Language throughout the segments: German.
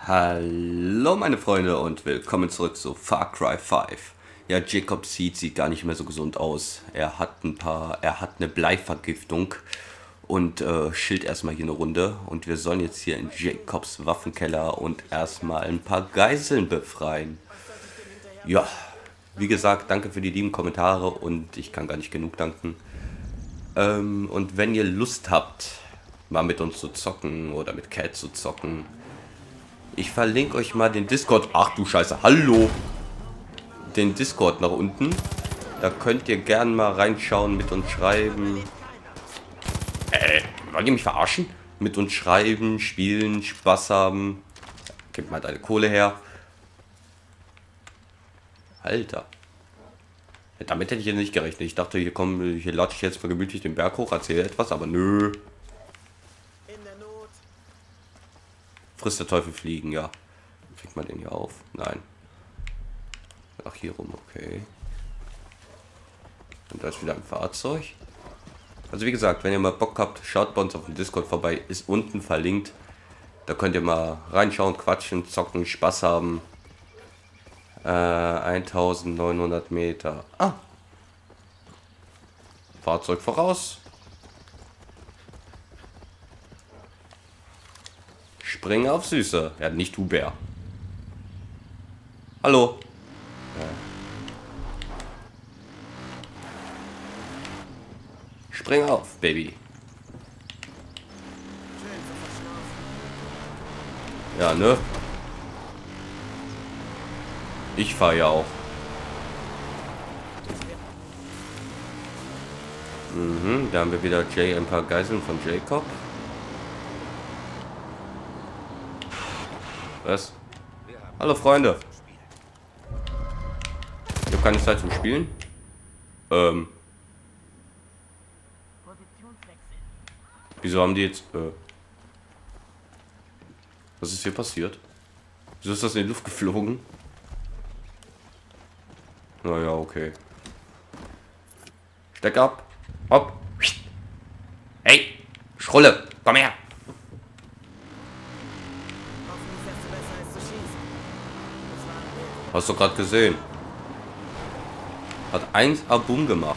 Hallo meine Freunde und willkommen zurück zu Far Cry 5. Ja, Jacob sieht gar nicht mehr so gesund aus. Er hat eine Bleivergiftung und chillt erstmal hier eine Runde. Und wir sollen jetzt hier in Jacobs Waffenkeller und erstmal ein paar Geiseln befreien. Ja, wie gesagt, danke für die lieben Kommentare und ich kann gar nicht genug danken. Und wenn ihr Lust habt, mal mit uns zu zocken oder mit Cat zu zocken, ich verlinke euch mal den Discord. Ach du Scheiße, hallo! Den Discord nach unten. Da könnt ihr gern mal reinschauen, mit uns schreiben. Wollt ihr mich verarschen? Mit uns schreiben, spielen, Spaß haben. Gib mal deine Kohle her. Alter. Ja, damit hätte ich jetzt nicht gerechnet. Ich dachte, hier latsche ich jetzt mal gemütlich den Berg hoch, erzähle etwas, aber nö. Frisst der Teufel fliegen, ja. Kriegt man den hier auf? Nein. Ach, hier rum, okay. Und da ist wieder ein Fahrzeug. Also wie gesagt, wenn ihr mal Bock habt, schaut bei uns auf dem Discord vorbei. Ist unten verlinkt. Da könnt ihr mal reinschauen, quatschen, zocken, Spaß haben. 1900 Meter. Ah. Fahrzeug voraus. Spring auf Süße. Ja, nicht du Bär. Hallo. Ja. Spring auf, Baby. Ja, ne? Ich fahre ja auch. Da haben wir wieder ein paar Geiseln von Jacob. Was? Hallo Freunde. Ich habe keine Zeit zum Spielen. Wieso haben die jetzt... Was ist hier passiert? Wieso ist das in die Luft geflogen? Naja, okay. Steck ab. Hopp. Hey, Schrulle, komm her. Hast du gerade gesehen? Hat 1A Boom gemacht.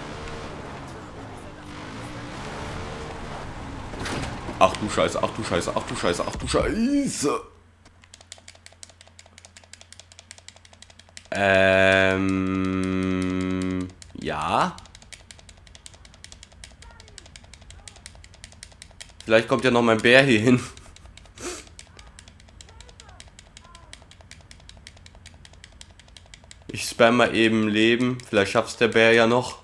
Ach du Scheiße, ach du Scheiße, ach du Scheiße, ach du Scheiße. Ja. Vielleicht kommt ja noch mein Bär hier hin. Ich spam mal eben Leben. Vielleicht schafft's der Bär ja noch.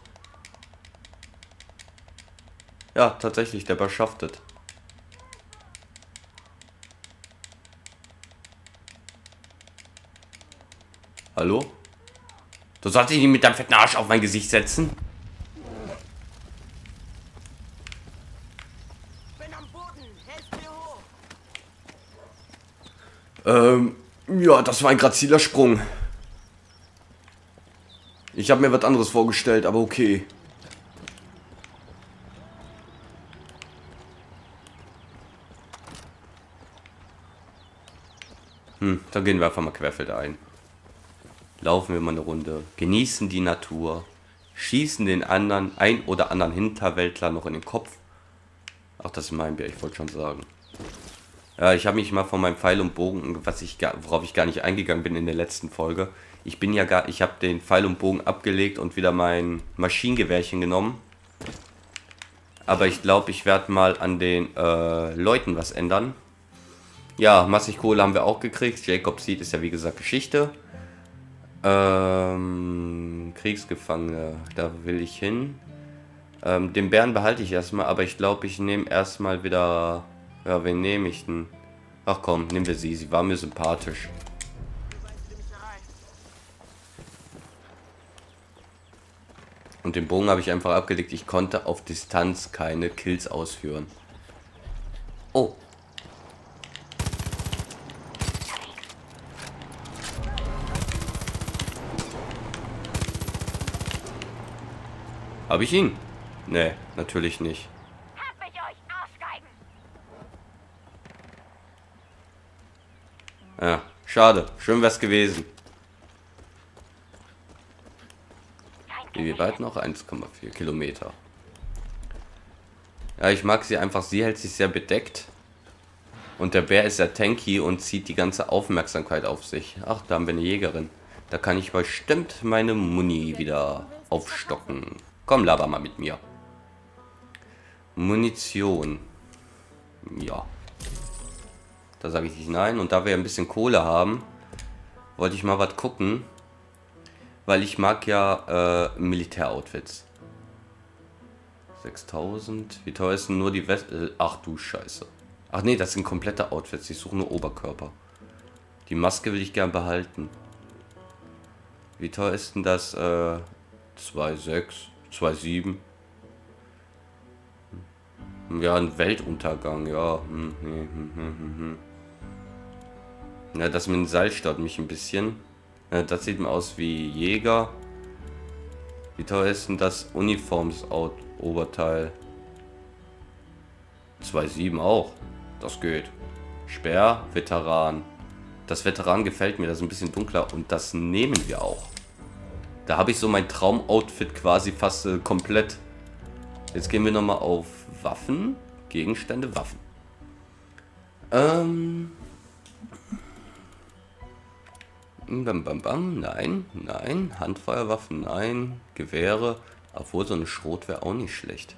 Ja, tatsächlich, der Bär schafft es. Hallo? Du solltest dich mit deinem fetten Arsch auf mein Gesicht setzen. Bin am Boden. Helft mir hoch. Ja, das war ein graziler Sprung. Ich habe mir was anderes vorgestellt, aber okay. Dann gehen wir einfach mal querfeldein. Laufen wir mal eine Runde, genießen die Natur, schießen den ein oder anderen Hinterwäldler noch in den Kopf. Ach, das ist mein Bär, ich wollte schon sagen. Ja, ich habe mich mal von meinem Pfeil und Bogen, worauf ich gar nicht eingegangen bin in der letzten Folge. Ich habe den Pfeil und Bogen abgelegt und wieder mein Maschinengewehrchen genommen. Aber ich glaube, ich werde mal an den Leuten was ändern. Ja, massig Kohle haben wir auch gekriegt. Jacob sieht, ist ja wie gesagt Geschichte. Kriegsgefangene, da will ich hin. Den Bären behalte ich erstmal, aber ich glaube, ich nehme erstmal wieder... Ja, wen nehme ich denn? Ach komm, nehmen wir sie. Sie war mir sympathisch. Und den Bogen habe ich einfach abgelegt. Ich konnte auf Distanz keine Kills ausführen. Oh. Habe ich ihn? Nee, natürlich nicht. Hab mich euch Arschgeigen. Ja, schade. Schön wär's gewesen. Wie weit noch? 1,4 Kilometer. Ja, ich mag sie einfach. Sie hält sich sehr bedeckt. Und der Bär ist sehr tanky und zieht die ganze Aufmerksamkeit auf sich. Ach, da haben wir eine Jägerin. Da kann ich bestimmt meine Muni wieder aufstocken. Komm, laber mal mit mir. Munition. Ja. Da sage ich nicht nein. Und da wir ein bisschen Kohle haben, wollte ich mal was gucken. Weil ich mag ja Militäroutfits. 6000. Wie teuer ist denn nur die Weste? Ach du Scheiße. Ach nee, das sind komplette Outfits. Ich suche nur Oberkörper. Die Maske will ich gern behalten. Wie teuer ist denn das? 2,6, 2,7. Ja, ein Weltuntergang, ja. Ja, das mit dem Seil stört mich ein bisschen. Ja, das sieht mir aus wie Jäger. Wie teuer ist denn das Uniforms-Oberteil? 2,7 auch. Das geht. Speer, Veteran. Das Veteran gefällt mir, das ist ein bisschen dunkler und das nehmen wir auch. Da habe ich so mein Traumoutfit quasi fast komplett. Jetzt gehen wir nochmal auf Waffen. Gegenstände, Waffen. Nein, nein. Handfeuerwaffen, nein. Gewehre. Obwohl, so eine Schrot wäre auch nicht schlecht.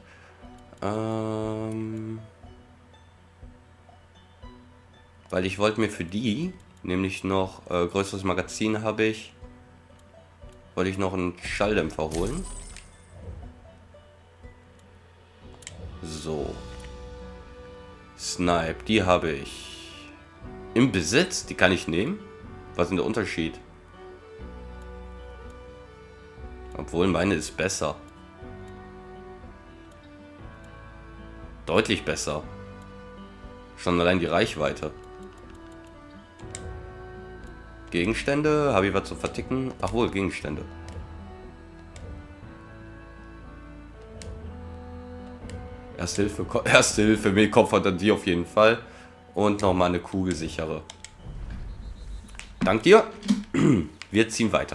Weil ich wollte mir für die, nämlich noch größeres Magazin habe ich, wollte ich noch einen Schalldämpfer holen. So. Snipe, die habe ich im Besitz, die kann ich nehmen. Was ist denn der Unterschied? Obwohl meine ist besser. Deutlich besser. Schon allein die Reichweite. Gegenstände, habe ich was zu verticken? Ach wohl, Gegenstände. Erste Hilfe, Mehlkopf hat er die auf jeden Fall. Und nochmal eine kugelsichere. Dank dir. Wir ziehen weiter.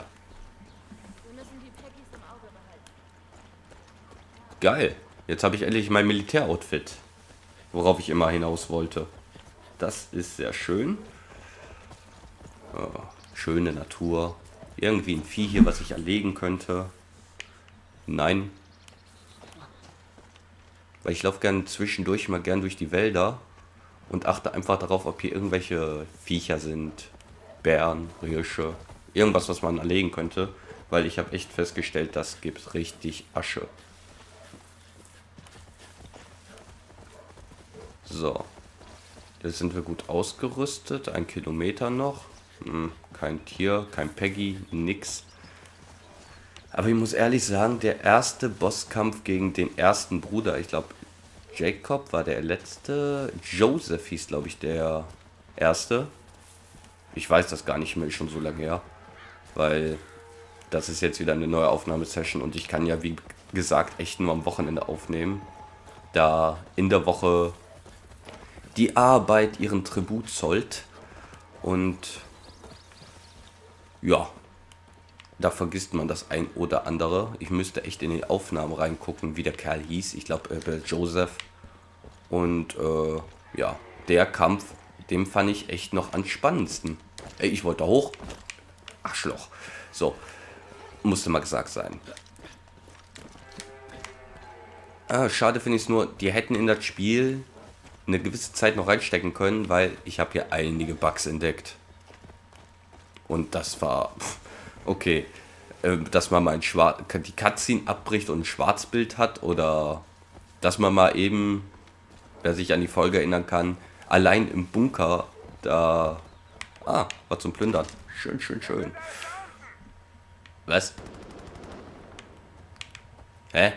Geil. Jetzt habe ich endlich mein Militäroutfit. Worauf ich immer hinaus wollte. Das ist sehr schön. Oh, schöne Natur. Irgendwie ein Vieh hier, was ich erlegen könnte. Nein. Weil ich laufe gerne zwischendurch mal gern durch die Wälder und achte einfach darauf, ob hier irgendwelche Viecher sind. Bären, Hirsche. Irgendwas, was man erlegen könnte. Weil ich habe echt festgestellt, das gibt richtig Asche. So. Jetzt sind wir gut ausgerüstet. 1 Kilometer noch. Kein Tier, kein Peggy, nix. Aber ich muss ehrlich sagen, der erste Bosskampf gegen den ersten Bruder, ich glaube, Jacob war der letzte. Joseph hieß, glaube ich, der erste. Ich weiß das gar nicht mehr, ist schon so lange her. Weil das ist jetzt wieder eine neue Aufnahmesession und ich kann ja, wie gesagt, echt nur am Wochenende aufnehmen. Da in der Woche die Arbeit ihren Tribut zollt. Und ja, da vergisst man das ein oder andere. Ich müsste echt in die Aufnahmen reingucken, wie der Kerl hieß. Ich glaube, Joseph. Und ja, der Kampf, den fand ich echt noch am spannendsten. Ey, ich wollte da hoch. Arschloch. So, musste mal gesagt sein. Schade finde ich es nur, die hätten in das Spiel eine gewisse Zeit noch reinstecken können, weil ich habe hier einige Bugs entdeckt. Und das war okay, dass man mal die Cutscene abbricht und ein Schwarzbild hat oder dass man mal eben, wer sich an die Folge erinnern kann, allein im Bunker da was zum Plündern. Schön, schön, schön. Was? Hä?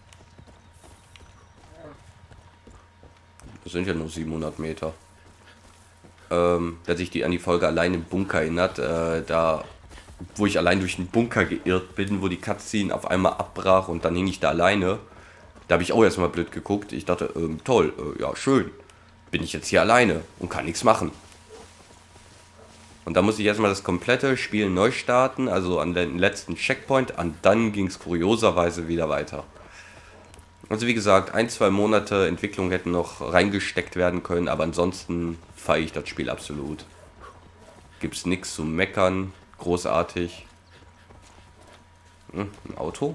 Das sind ja nur 700 Meter. Wer sich an die Folge allein im Bunker erinnert, da, wo ich allein durch den Bunker geirrt bin, wo die Cutscene auf einmal abbrach und dann hing ich da alleine. Da habe ich auch erstmal blöd geguckt. Ich dachte, toll, ja schön. Bin ich jetzt hier alleine und kann nichts machen. Und da muss ich erstmal das komplette Spiel neu starten, also an den letzten Checkpoint. Und dann ging es kurioserweise wieder weiter. Also wie gesagt, 1-2 Monate Entwicklung hätten noch reingesteckt werden können, aber ansonsten feiere ich das Spiel absolut. Gibt's nichts zu meckern, großartig. Ein Auto?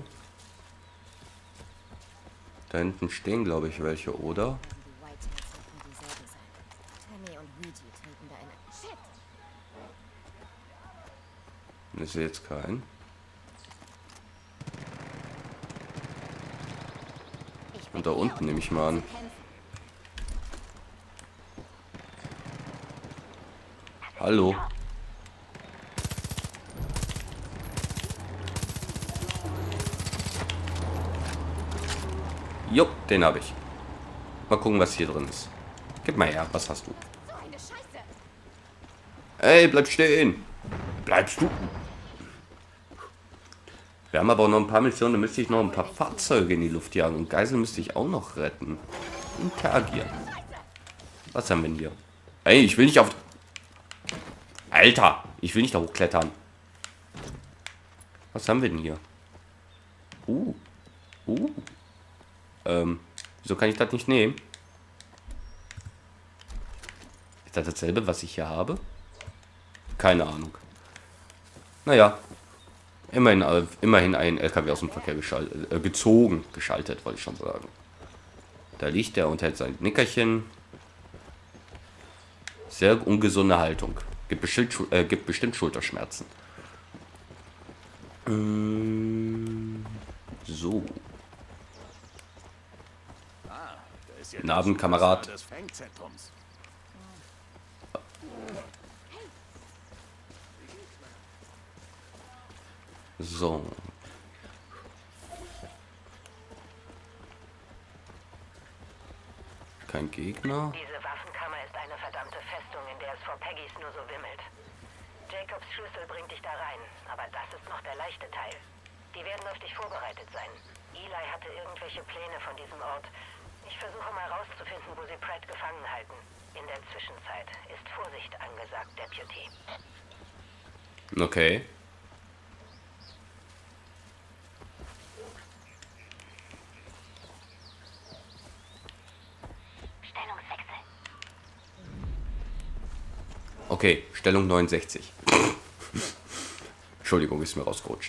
Da hinten stehen, glaube ich, welche, oder? Die Whiteheads sollten dieselbe sein. Tammy und Luigi treten da in... Shit! Ich sehe jetzt keinen. Und da unten nehme ich mal an. Hallo. Jo, den habe ich. Mal gucken, was hier drin ist. Gib mal her, was hast du? So eine Scheiße! Ey, bleib stehen! Bleibst du? Wir haben aber auch noch ein paar Missionen, da müsste ich noch ein paar Fahrzeuge in die Luft jagen. Und Geisel müsste ich auch noch retten. Interagieren. Was haben wir denn hier? Ey, ich will nicht auf... Alter, ich will nicht da hochklettern. Was haben wir denn hier? Wieso kann ich das nicht nehmen? Ist das dasselbe, was ich hier habe? Keine Ahnung. Naja. Immerhin ein LKW aus dem Verkehr geschaltet, wollte ich schon sagen. Da liegt er und hält sein Nickerchen. Sehr ungesunde Haltung. Gibt bestimmt Schulterschmerzen. So. Guten Abend, Kamerad. Des Fangzentrums. So. Kein Gegner. Diese Waffenkammer ist eine verdammte Festung, in der es vor Peggys nur so wimmelt. Jacobs Schlüssel bringt dich da rein, aber das ist noch der leichte Teil. Die werden auf dich vorbereitet sein. Eli hatte irgendwelche Pläne von diesem Ort. Ich versuche mal rauszufinden, wo sie Pratt gefangen halten. In der Zwischenzeit ist Vorsicht angesagt, Deputy. Okay. Stellungswechsel. Okay, Stellung 69. Entschuldigung, ist mir rausgerutscht.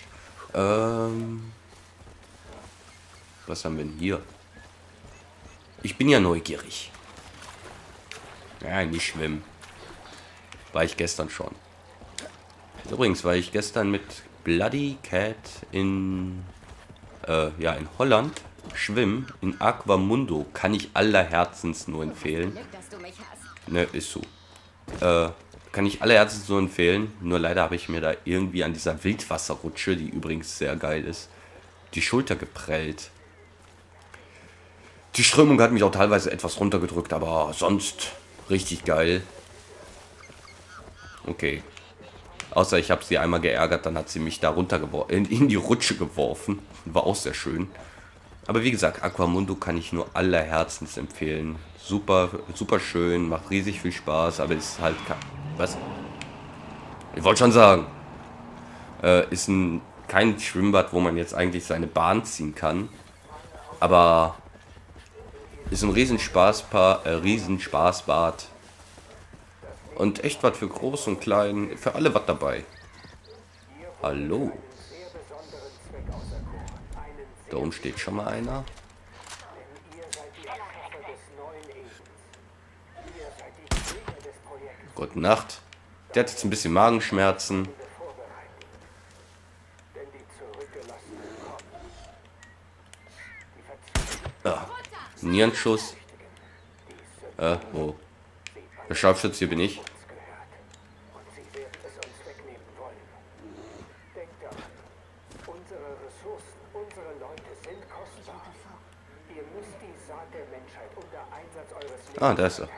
Was haben wir denn hier? Ich bin ja neugierig. Ja, nicht schwimmen. War ich gestern schon. Übrigens war ich gestern mit Bloody Cat in Holland schwimmen. In Aquamundo. Kann ich aller Herzens nur empfehlen. Glück, dass du mich hast. Ne, ist so. Kann ich aller Herzens nur empfehlen. Nur leider habe ich mir da irgendwie an dieser Wildwasserrutsche, die übrigens sehr geil ist, die Schulter geprellt. Die Strömung hat mich auch teilweise etwas runtergedrückt, aber sonst richtig geil. Okay. Außer ich habe sie einmal geärgert, dann hat sie mich da in die Rutsche geworfen. War auch sehr schön. Aber wie gesagt, Aquamundo kann ich nur aller Herzens empfehlen. Super, super schön, macht riesig viel Spaß, aber ist halt... Was? Ich wollte schon sagen. Ist kein Schwimmbad, wo man jetzt eigentlich seine Bahn ziehen kann. Aber ist ein Riesenspaßbad. Und echt was für groß und klein. Für alle was dabei. Hallo. Da oben steht schon mal einer. Gute Nacht. Der hat jetzt ein bisschen Magenschmerzen. Nierenschuss. Wo? Der Scharfschütze, hier bin ich. Ah, da ist er.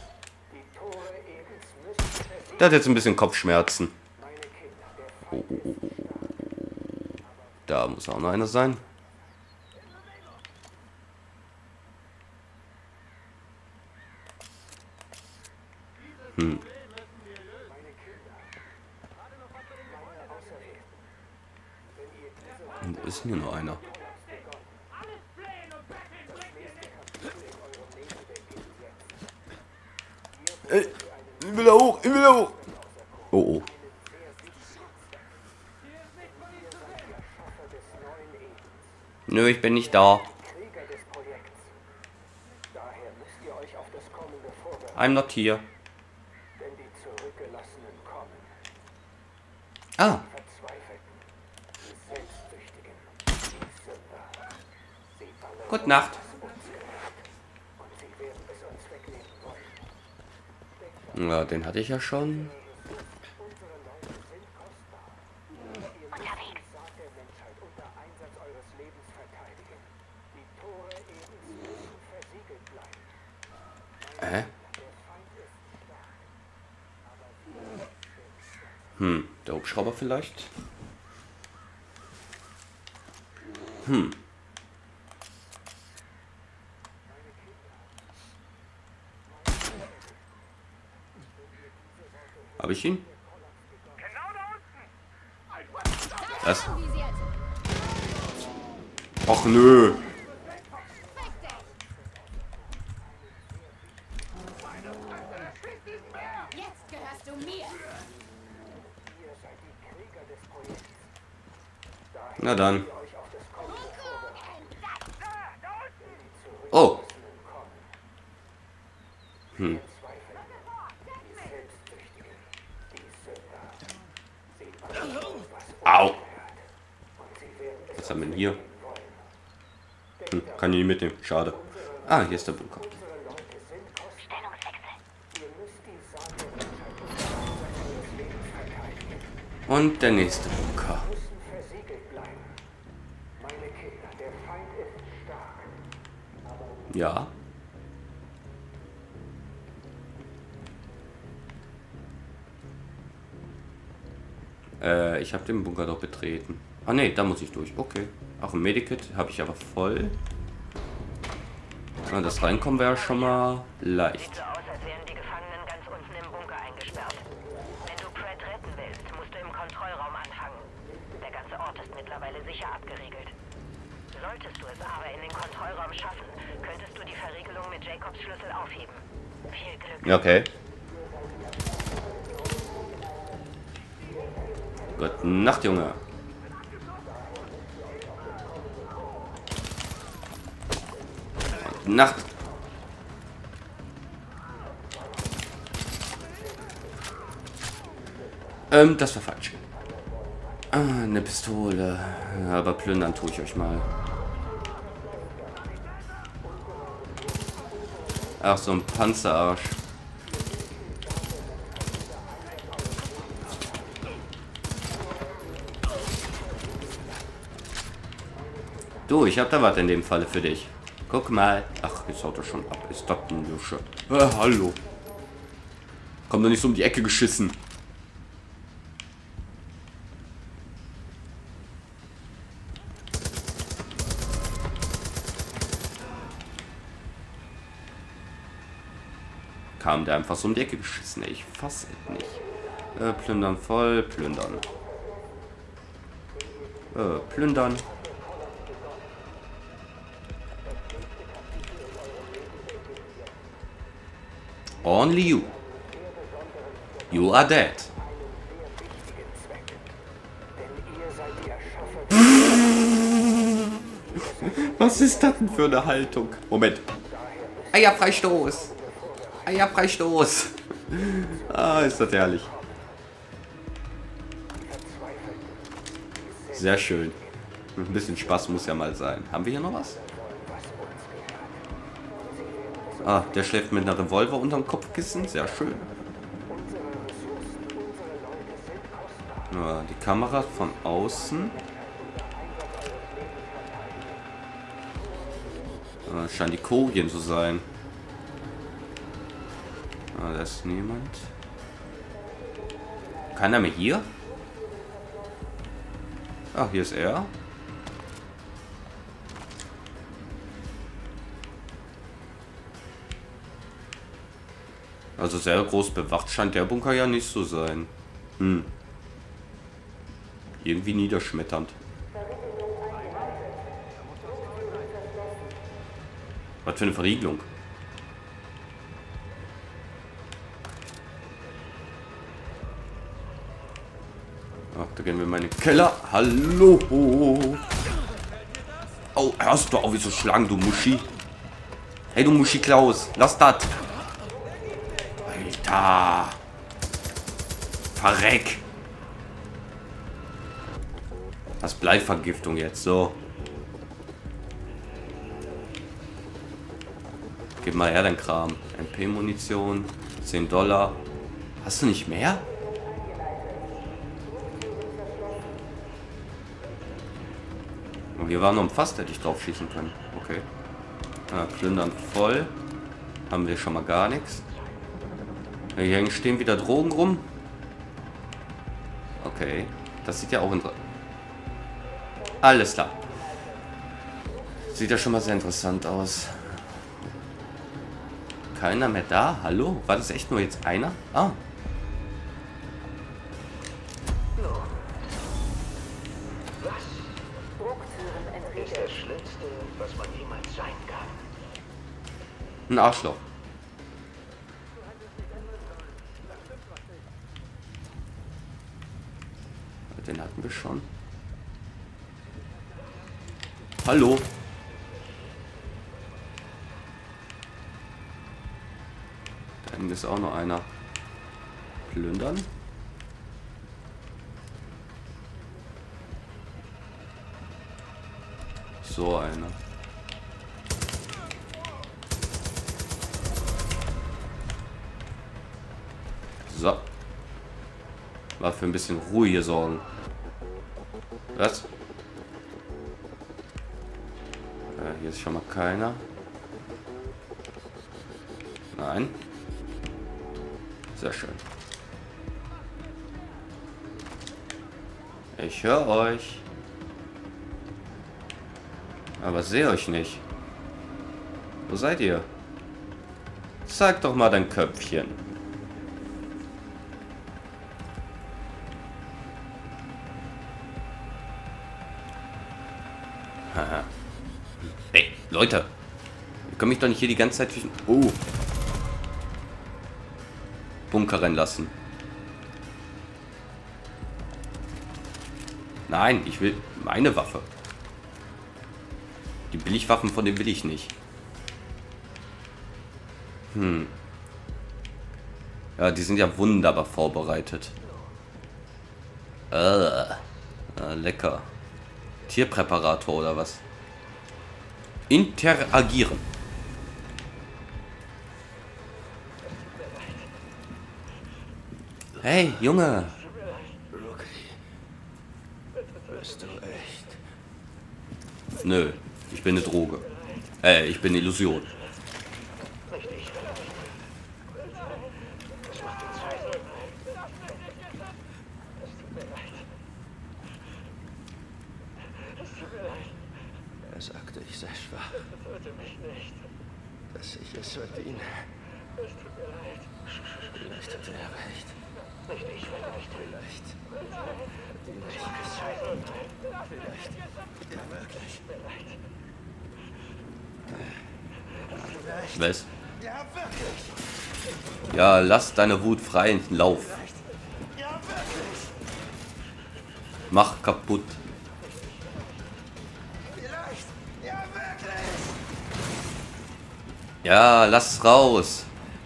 Der hat jetzt ein bisschen Kopfschmerzen. Oh. Da muss auch noch einer sein. ist denn hier nur einer? Ey, ich will da hoch, ich will da hoch. Oh, oh. Nö, ich bin nicht da. I'm not here. Ah. Gute Nacht. Ja, den hatte ich ja schon. Der Hubschrauber vielleicht? Habe ich ihn? Was? Och nö. Jetzt gehörst du mir. Na dann. Oh. Au. Was haben wir denn hier? Kann ich nicht mitnehmen. Schade. Ah, hier ist der Bunker. Und der nächste Bunker. Ja. Ich habe den Bunker doch betreten. Ah ne, da muss ich durch. Okay. Auch ein Medikit habe ich aber voll. Ah, das Reinkommen wäre schon mal leicht. So aus, als wären die Gefangenen ganz unten im Bunker eingesperrt. Wenn du Pratt retten willst, musst du im Kontrollraum anfangen. Der ganze Ort ist mittlerweile sicher abgeriegelt. Solltest du es aber in den Kontrollraum schaffen, könntest du die Verriegelung mit Jacobs Schlüssel aufheben. Viel Glück. Okay. Gute Nacht, Junge. Gute Nacht. Das war falsch. Ah, eine Pistole. Aber plündern tue ich euch mal. Ach, so ein Panzerarsch. Du, ich hab da was in dem Falle für dich. Guck mal. Ach, jetzt haut er schon ab. Ist das ein Lusche? Hallo. Komm doch nicht so um die Ecke geschissen. Kam der einfach so um die Ecke geschissen, ey. Ich fass es nicht. Plündern voll, plündern. Plündern. Only you. You are dead. Was ist das denn für eine Haltung? Moment. Eierfreistoß. Eierfreistoß. Ah, ist das herrlich. Sehr schön. Ein bisschen Spaß muss ja mal sein. Haben wir hier noch was? Ah, der schläft mit einer Revolver unterm Kopfkissen. Sehr schön. Ja, die Kamera von außen. Ah, scheint die Korean zu sein. Ah, da ist niemand. Keiner mehr hier? Ah, hier ist er. Also sehr groß bewacht scheint der Bunker ja nicht zu sein. Irgendwie niederschmetternd. Was für eine Verriegelung. Ach, da gehen wir in meinen Keller. Hallo. Oh, hörst du auf, wie zu schlagen, du Muschi. Hey, du Muschi Klaus, lass das. Alter. Verreck. Das Bleivergiftung jetzt, so. Gib mal her dein Kram. MP-Munition, $10. Hast du nicht mehr? Oh, hier war noch ein Fass, hätte ich drauf schießen können. Okay. Ah, plündern voll. Haben wir schon mal gar nichts. Hier stehen wieder Drogen rum. Okay. Das sieht ja auch interessant. Alles klar. Sieht ja schon mal sehr interessant aus. Keiner mehr da? Hallo? War das echt nur jetzt einer? Ah. Ist das Schlimmste, was man jemals sein kann. Ein Arschloch. Den hatten wir schon. Hallo. Da hinten ist auch noch einer. Plündern. So einer. So. War für ein bisschen Ruhe hier sorgen. Was? Hier ist schon mal keiner. Nein. Sehr schön. Ich höre euch. Aber sehe euch nicht. Wo seid ihr? Zeig doch mal dein Köpfchen. Haha. Ey, Leute. Ihr könnt mich doch nicht hier die ganze Zeit zwischen... Oh. Bunker rennen lassen. Nein, ich will meine Waffe. Die Billigwaffen von dem will ich nicht. Ja, die sind ja wunderbar vorbereitet. Lecker. Tierpräparator oder was? Interagieren. Hey, Junge. Bist du echt? Nö, ich bin eine Droge. Ich bin eine Illusion. Er sagte, ich sei schwach. Dass ich es verdiene. Vielleicht hat er recht. Vielleicht verdiene ich es. Vielleicht. Ja, wirklich. Was? Ja, wirklich. Ja, lass deine Wut freien Lauf. Ja, wirklich. Mach kaputt. Vielleicht. Ja, wirklich. Ja, lass raus.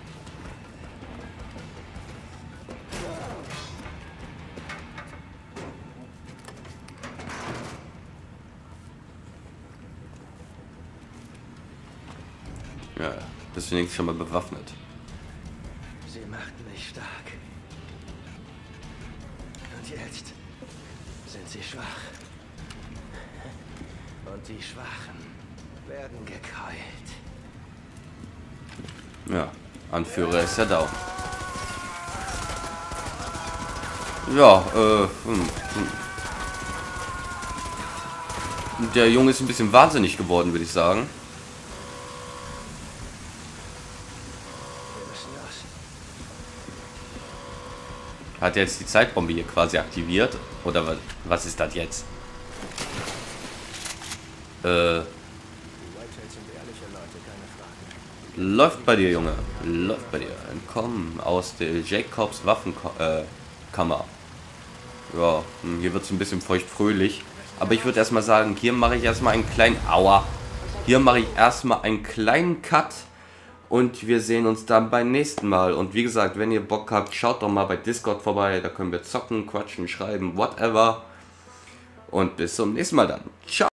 Ja, bist du wenigstens schon mal bewaffnet. Sie machten mich stark. Und jetzt sind sie schwach. Und die Schwachen werden gekeult. Ja, Anführer ist ja da. Ja, Der Junge ist ein bisschen wahnsinnig geworden, würde ich sagen. Wir müssen los. Hat er jetzt die Zeitbombe hier quasi aktiviert? Oder was ist das jetzt? Läuft bei dir, Junge. Läuft bei dir. Entkommen aus der Jacobs Waffenkammer. Ja, hier wird es ein bisschen feuchtfröhlich. Aber ich würde erstmal sagen, hier mache ich erstmal einen kleinen... Aua. Hier mache ich erstmal einen kleinen Cut. Und wir sehen uns dann beim nächsten Mal. Und wie gesagt, wenn ihr Bock habt, schaut doch mal bei Discord vorbei. Da können wir zocken, quatschen, schreiben, whatever. Und bis zum nächsten Mal dann. Ciao.